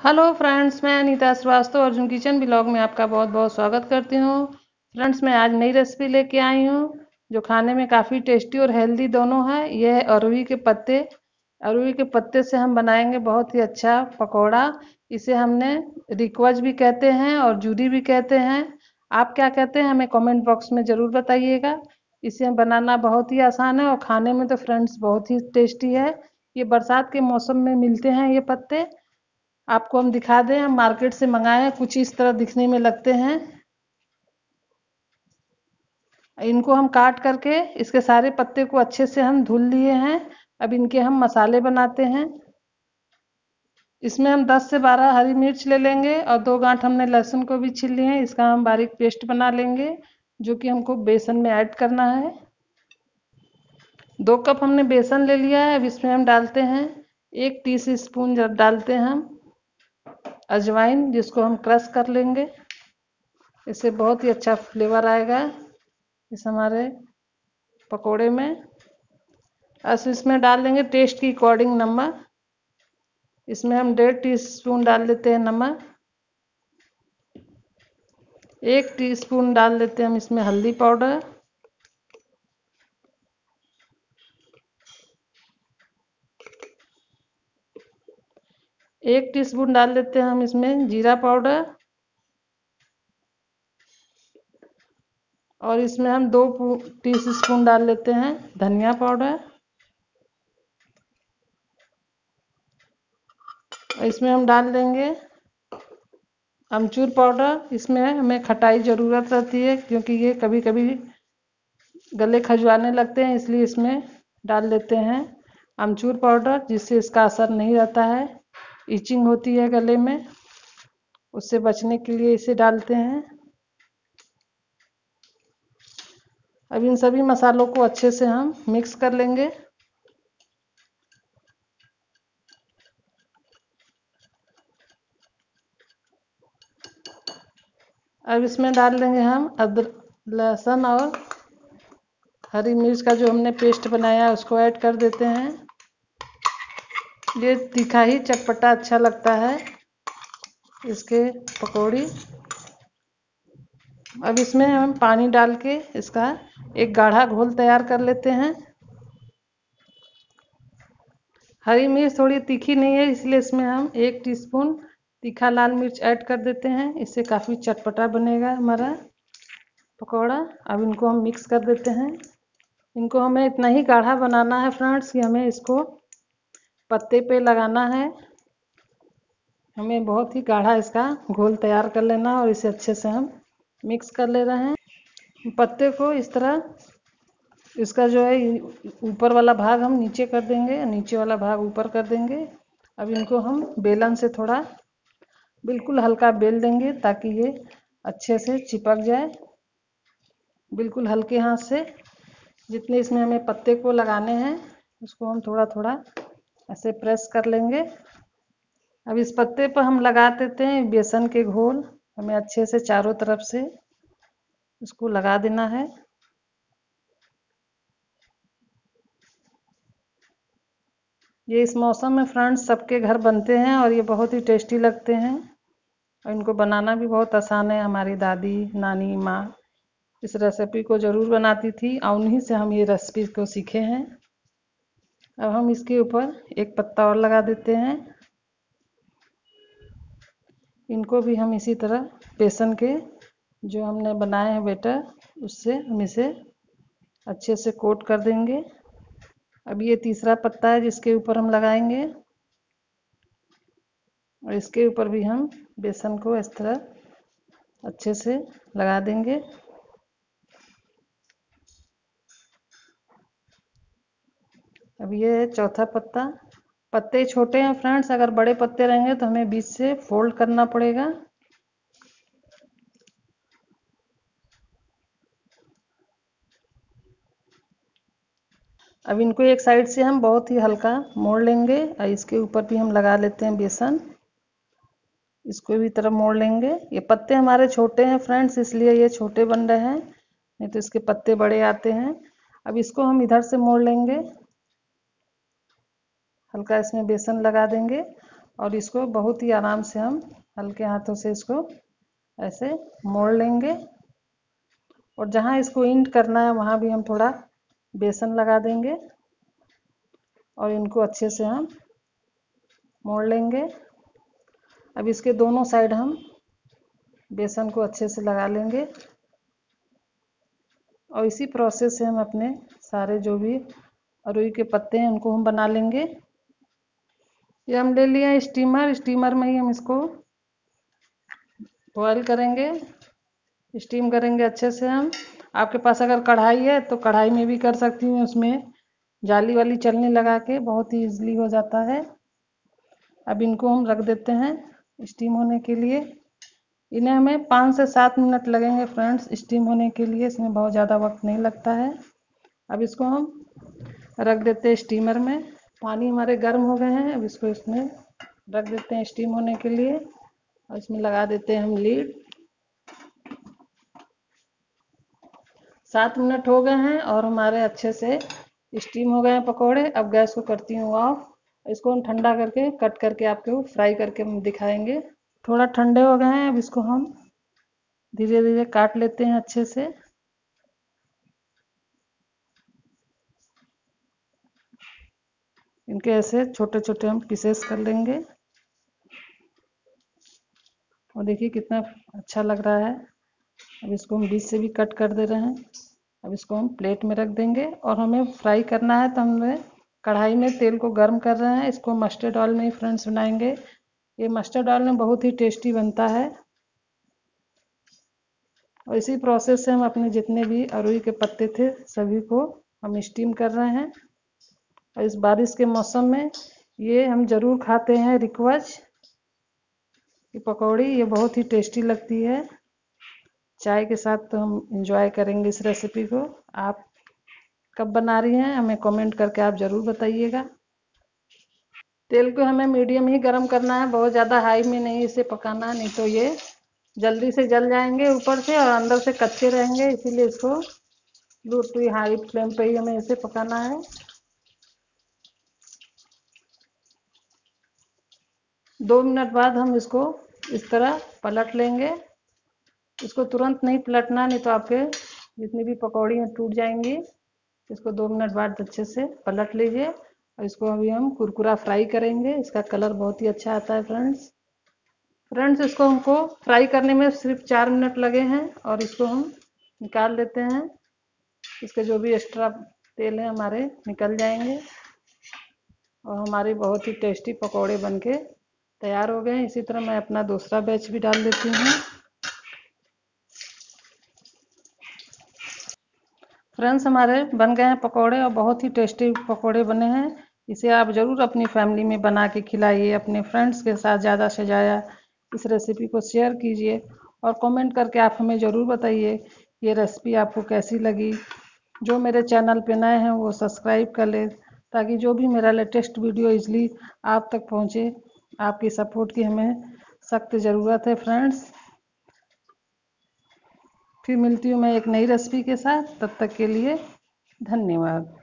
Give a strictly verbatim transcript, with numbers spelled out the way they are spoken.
Hello friends, मैं Anita Srivastava Arjun kitchen blog में आपका बहुत बहुत स्वागत करती हूँ। फ्रेंड्स, मैं आज नई रेसिपी लेके आई हूँ जो खाने में काफ़ी टेस्टी और हेल्दी दोनों है। यह है अरुई के पत्ते। अरुई के पत्ते से हम बनाएंगे बहुत ही अच्छा पकौड़ा। इसे हमने रिक्वज भी कहते हैं और जूरी भी कहते हैं। आप क्या कहते हैं हमें कमेंट बॉक्स में ज़रूर बताइएगा। इसे बनाना बहुत ही आसान है और खाने में तो फ्रेंड्स बहुत ही टेस्टी है। ये बरसात के मौसम में मिलते हैं ये पत्ते। आपको हम दिखा दें, हम मार्केट से मंगाए हैं, कुछ इस तरह दिखने में लगते हैं। इनको हम काट करके इसके सारे पत्ते को अच्छे से हम धुल लिए हैं। अब इनके हम मसाले बनाते हैं। इसमें हम दस से बारह हरी मिर्च ले लेंगे और दो गांठ हमने लहसुन को भी छील लिए हैं। इसका हम बारीक पेस्ट बना लेंगे जो कि हमको बेसन में ऐड करना है। दो कप हमने बेसन ले लिया है। अब इसमें हम डालते हैं एक टी स्पून जब डालते हैं हम अजवाइन, जिसको हम क्रश कर लेंगे। इससे बहुत ही अच्छा फ्लेवर आएगा इस हमारे पकोड़े में। अब इसमें डाल देंगे टेस्ट के अकॉर्डिंग नमक। इसमें हम डेढ़ टी स्पून डाल देते हैं नमक। एक टीस्पून डाल देते हैं हम इसमें हल्दी पाउडर। एक टीस्पून डाल देते हैं हम इसमें जीरा पाउडर। और इसमें हम दो टीस्पून डाल लेते हैं धनिया पाउडर। और इसमें हम डाल देंगे अमचूर पाउडर। इसमें हमें खटाई ज़रूरत रहती है क्योंकि ये कभी कभी गले खजुआने लगते हैं, इसलिए इसमें डाल लेते हैं अमचूर पाउडर, जिससे इसका असर नहीं रहता है। इचिंग होती है गले में, उससे बचने के लिए इसे डालते हैं। अब इन सभी मसालों को अच्छे से हम मिक्स कर लेंगे। अब इसमें डाल देंगे हम अदरक, लहसुन और हरी मिर्च का जो हमने पेस्ट बनाया है उसको ऐड कर देते हैं। ये तीखा ही चटपटा अच्छा लगता है इसके पकौड़ी। अब इसमें हम पानी डाल के इसका एक गाढ़ा घोल तैयार कर लेते हैं। हरी मिर्च थोड़ी तीखी नहीं है, इसलिए इसमें हम एक टीस्पून तीखा लाल मिर्च ऐड कर देते हैं। इससे काफ़ी चटपटा बनेगा हमारा पकौड़ा। अब इनको हम मिक्स कर देते हैं। इनको हमें इतना ही गाढ़ा बनाना है फ्रेंड्स कि हमें इसको पत्ते पे लगाना है। हमें बहुत ही गाढ़ा इसका घोल तैयार कर लेना और इसे अच्छे से हम मिक्स कर ले रहे हैं। पत्ते को इस तरह इसका जो है ऊपर वाला भाग हम नीचे कर देंगे, नीचे वाला भाग ऊपर कर देंगे। अब इनको हम बेलन से थोड़ा बिल्कुल हल्का बेल देंगे ताकि ये अच्छे से चिपक जाए। बिल्कुल हल्के हाथ से जितने इसमें हमें पत्ते को लगाने हैं उसको हम थोड़ा थोड़ा ऐसे प्रेस कर लेंगे। अब इस पत्ते पर हम लगा देते हैं बेसन के घोल। हमें अच्छे से चारों तरफ से इसको लगा देना है। ये इस मौसम में फ्रेंड्स सबके घर बनते हैं और ये बहुत ही टेस्टी लगते हैं और इनको बनाना भी बहुत आसान है। हमारी दादी नानी माँ इस रेसिपी को ज़रूर बनाती थी और उन्हीं से हम ये रेसिपी को सीखे हैं। अब हम इसके ऊपर एक पत्ता और लगा देते हैं। इनको भी हम इसी तरह बेसन के जो हमने बनाए हैं बेटर उससे हम इसे अच्छे से कोट कर देंगे। अब ये तीसरा पत्ता है जिसके ऊपर हम लगाएंगे और इसके ऊपर भी हम बेसन को इस तरह अच्छे से लगा देंगे। अब ये है चौथा पत्ता। पत्ते छोटे हैं फ्रेंड्स, अगर बड़े पत्ते रहेंगे तो हमें बीच से फोल्ड करना पड़ेगा। अब इनको एक साइड से हम बहुत ही हल्का मोड़ लेंगे और इसके ऊपर भी हम लगा लेते हैं बेसन। इसको भी तरफ मोड़ लेंगे। ये पत्ते हमारे छोटे हैं फ्रेंड्स, इसलिए ये छोटे बन रहे हैं, नहीं तो इसके पत्ते बड़े आते हैं। अब इसको हम इधर से मोड़ लेंगे, हल्का इसमें बेसन लगा देंगे और इसको बहुत ही आराम से हम हल्के हाथों से इसको ऐसे मोड़ लेंगे। और जहाँ इसको इंट करना है वहाँ भी हम थोड़ा बेसन लगा देंगे और इनको अच्छे से हम मोड़ लेंगे। अब इसके दोनों साइड हम बेसन को अच्छे से लगा लेंगे और इसी प्रोसेस से हम अपने सारे जो भी अरुई के पत्ते हैं उनको हम बना लेंगे। ये हम ले लिए स्टीमर, स्टीमर में ही हम इसको बॉयल करेंगे, स्टीम करेंगे अच्छे से हम। आपके पास अगर कढ़ाई है तो कढ़ाई में भी कर सकती हूँ, उसमें जाली वाली चलनी लगा के बहुत ही ईजिली हो जाता है। अब इनको हम रख देते हैं स्टीम होने के लिए। इन्हें हमें पाँच से सात मिनट लगेंगे फ्रेंड्स स्टीम होने के लिए, इसमें बहुत ज़्यादा वक्त नहीं लगता है। अब इसको हम रख देते हैं स्टीमर में। पानी हमारे गर्म हो गए हैं, अब इसको इसमें रख देते हैं स्टीम होने के लिए और इसमें लगा देते हैं हम लीड। सात मिनट हो गए हैं और हमारे अच्छे से स्टीम हो गए हैं पकोड़े। अब गैस को करती हूँ ऑफ। इसको हम ठंडा करके कट करके आपको फ्राई करके हम दिखाएंगे। थोड़ा ठंडे हो गए हैं, अब इसको हम धीरे धीरे काट लेते हैं अच्छे से। इनके ऐसे छोटे छोटे हम पीसेस कर लेंगे और देखिए कितना अच्छा लग रहा है। अब इसको हम बीच से भी कट कर दे रहे हैं। अब इसको हम प्लेट में रख देंगे और हमें फ्राई करना है तो हमने कढ़ाई में तेल को गर्म कर रहे हैं। इसको मस्टर्ड ऑयल में ही फ्रेंड्स बनाएंगे। ये मस्टर्ड ऑयल में बहुत ही टेस्टी बनता है। और इसी प्रोसेस से हम अपने जितने भी अरुई के पत्ते थे सभी को हम स्टीम कर रहे हैं। और इस बारिश के मौसम में ये हम ज़रूर खाते हैं रिकवच की पकौड़ी। ये बहुत ही टेस्टी लगती है। चाय के साथ तो हम इंजॉय करेंगे इस रेसिपी को। आप कब बना रही हैं हमें कमेंट करके आप ज़रूर बताइएगा। तेल को हमें मीडियम ही गरम करना है, बहुत ज़्यादा हाई में नहीं इसे पकाना, नहीं तो ये जल्दी से जल जाएंगे ऊपर से और अंदर से कच्चे रहेंगे। इसीलिए इसको लो टू हाई फ्लेम पे ही हमें इसे पकाना है। दो मिनट बाद हम इसको इस तरह पलट लेंगे। इसको तुरंत नहीं पलटना, नहीं तो आपके जितनी भी पकौड़ी हैं टूट जाएंगी। इसको दो मिनट बाद अच्छे से पलट लीजिए और इसको अभी हम कुरकुरा फ्राई करेंगे। इसका कलर बहुत ही अच्छा आता है फ्रेंड्स। फ्रेंड्स इसको हमको फ्राई करने में सिर्फ चार मिनट लगे हैं और इसको हम निकाल लेते हैं। इसके जो भी एक्स्ट्रा तेल है हमारे निकल जाएंगे और हमारे बहुत ही टेस्टी पकौड़े बनके तैयार हो गए हैं। इसी तरह मैं अपना दूसरा बैच भी डाल देती हूँ। फ्रेंड्स हमारे बन गए हैं पकौड़े और बहुत ही टेस्टी पकौड़े बने हैं। इसे आप ज़रूर अपनी फैमिली में बना के खिलाइए, अपने फ्रेंड्स के साथ ज़्यादा से ज़्यादा इस रेसिपी को शेयर कीजिए और कमेंट करके आप हमें ज़रूर बताइए ये रेसिपी आपको कैसी लगी। जो मेरे चैनल पे नए हैं वो सब्सक्राइब कर ले ताकि जो भी मेरा लेटेस्ट वीडियो इजली आप तक पहुँचे। आपकी सपोर्ट की हमें सख्त ज़रूरत है फ्रेंड्स। फिर मिलती हूँ मैं एक नई रेसिपी के साथ, तब तक के लिए धन्यवाद।